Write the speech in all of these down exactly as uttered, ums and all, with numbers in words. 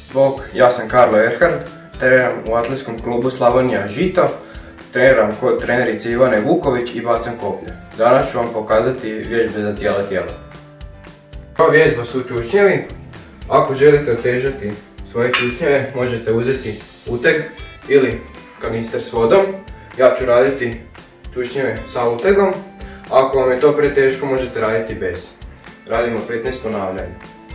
Bog, ja sam Karlo Erhard, treniram u atletskom klubu Slavonija Žito, treniram kod trenerice Ivane Vuković i bacam koplje. Danas ću vam pokazati vježbe za cijelo tijelo. Prva vježba su čučnjevi. Ako želite otežati svoje čučnjeve, možete uzeti uteg ili kanister s vodom. Ja ću raditi čučnjeve sa utegom. Ako vam je to preteško, možete raditi bez. Radimo petnaest ponavljanja.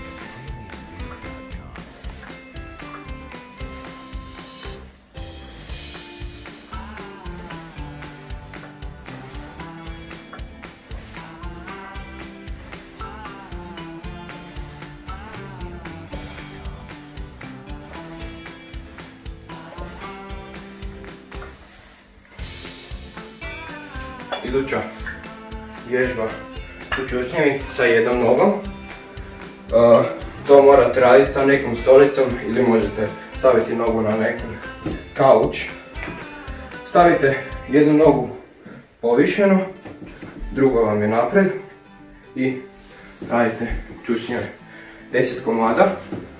Iduća vježba su čučnjevi sa jednom nogom. Uh, to morate raditi sa nekom stolicom ili možete staviti nogu na neki kauč. Stavite jednu nogu povišeno, druga vam je napred i radite čučnjeve. deset komada.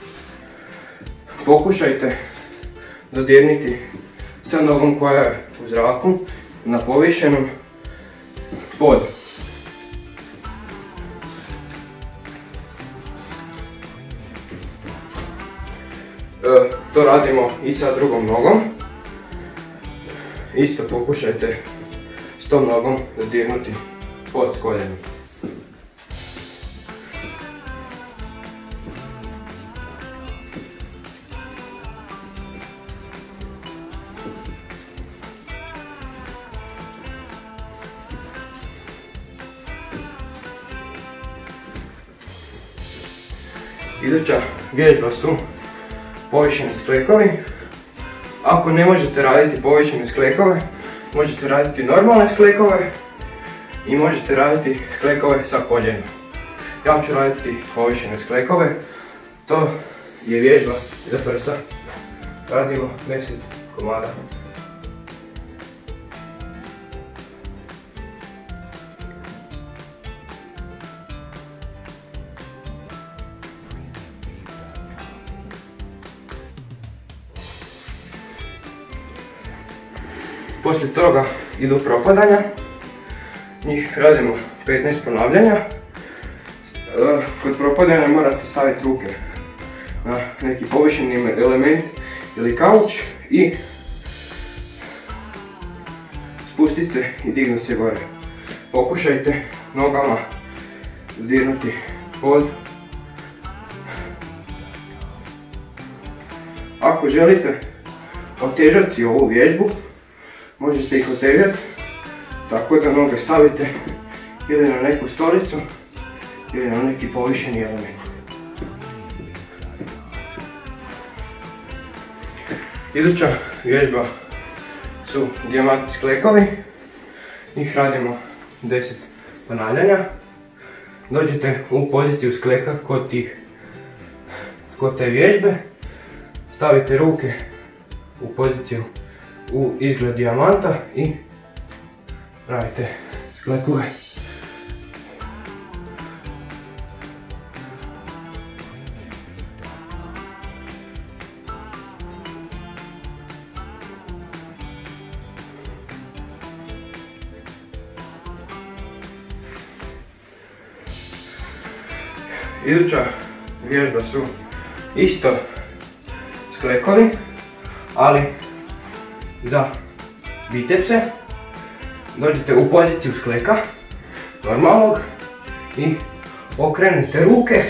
Pokušajte dodirniti sa nogom koja je u zraku na povišenom pod. E, to radimo i sa drugom nogom. Isto pokušajte s tom nogom dodirnuti pod s koljenom. Iduća vježba su povišeni sklekovi. Ako ne možete raditi povišene sklekove, možete raditi normalne sklekove i možete raditi sklekove sa koljenom. Ja ću raditi povišene sklekove. To je vježba za prsa. Radimo deset komada. Poslije toga idu propadanja, njih radimo petnaest ponavljanja. Kod propadanja morate staviti ruke na neki povišeni element ili kauč i spustiti se i dignuti se gore. Pokušajte nogama dirnuti pod. Ako želite otežati si ovu vježbu, možete ih otežati tako da noge stavite ili na neku stolicu ili na neki povišeni element. Iduća vježba su dijamantni sklekovi. Njih radimo deset ponavljanja. Dođete u poziciju skleka kod, tih, kod te vježbe. Stavite ruke u poziciju u izgled dijamanta i radite sklekove. Iduća vježba su isto sklekovi, ali za bicepse. Dođete u poziciju skleka, normalnog, i okrenete ruke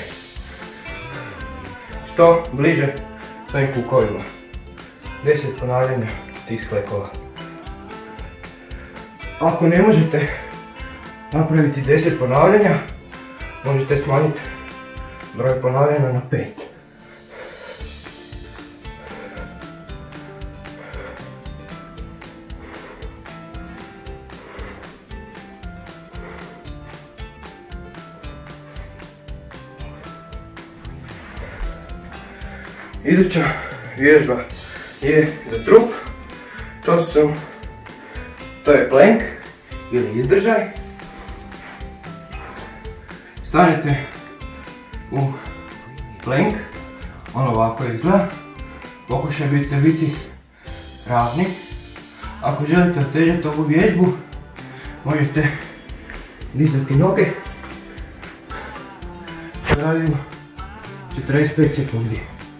što bliže svojim kukovima. deset ponavljanja tih sklekova. Ako ne možete napraviti deset ponavljanja, možete smanjiti broj ponavljanja na pet. Iduća vježba je za trup. To su, to je plank ili izdržaj. Stanete u plank, On ovako izgleda. Pokušajte biti ravni. Ako želite otežati ovu vježbu, možete dizati noge. Radimo četrdeset pet sekundi.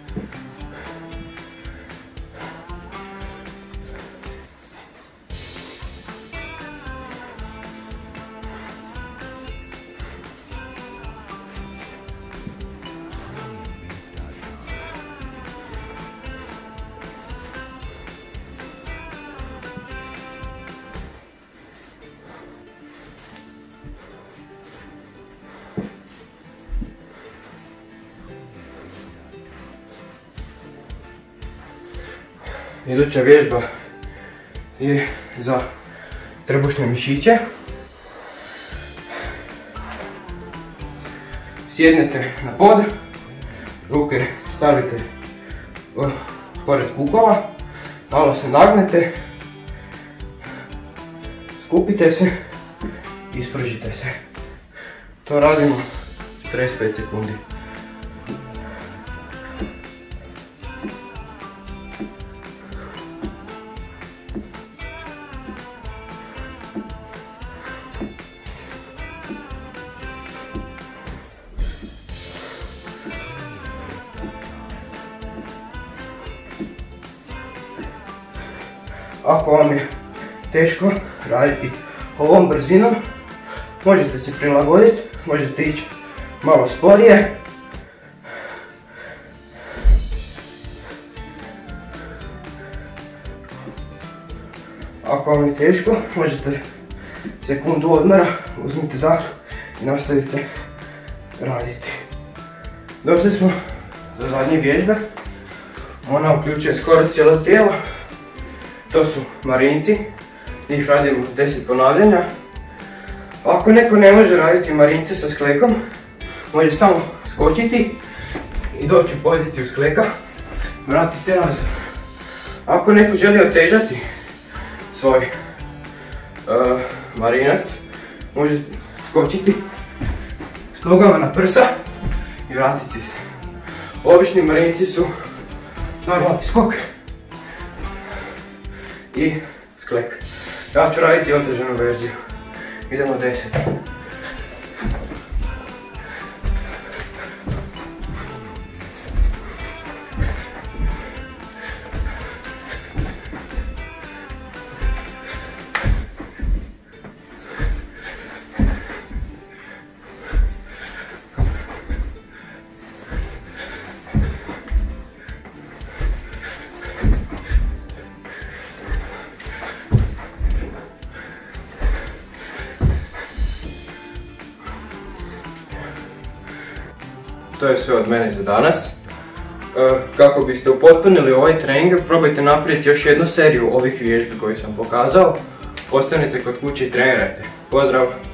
Iduća vježba je za trbušne mišiće. Sjednete na pod, ruke stavite pored kukova, malo se nagnete, skupite se, ispržite se. To radimo četrdeset pet sekundi. Ako vam je teško raditi ovom brzinom, možete se prilagoditi, možete ići malo sporije. Ako vam je teško, možete sekundu odmora, uzmite dah i nastavite raditi. Došli smo do zadnje vježbe. Ona uključuje skoro cijelo tijelo. To su marinci, njih radimo deset ponavljanja. Ako neko ne može raditi marince sa sklekom, može samo skočiti i doći u poziciju skleka, vratiti se nazad. Ako neko želi otežati svoj uh, marinac, može skočiti s nogama na prsa i vratiti se. Obični marinci su normalni skok i sklek. Ja ću raditi otežanu verziju. Idemo deset. To je sve od mene za danas. Kako biste upotpunili ovaj trening, probajte napraviti još jednu seriju ovih vježbi koje sam pokazao. Ostanite kod kuće i trenirajte. Pozdrav!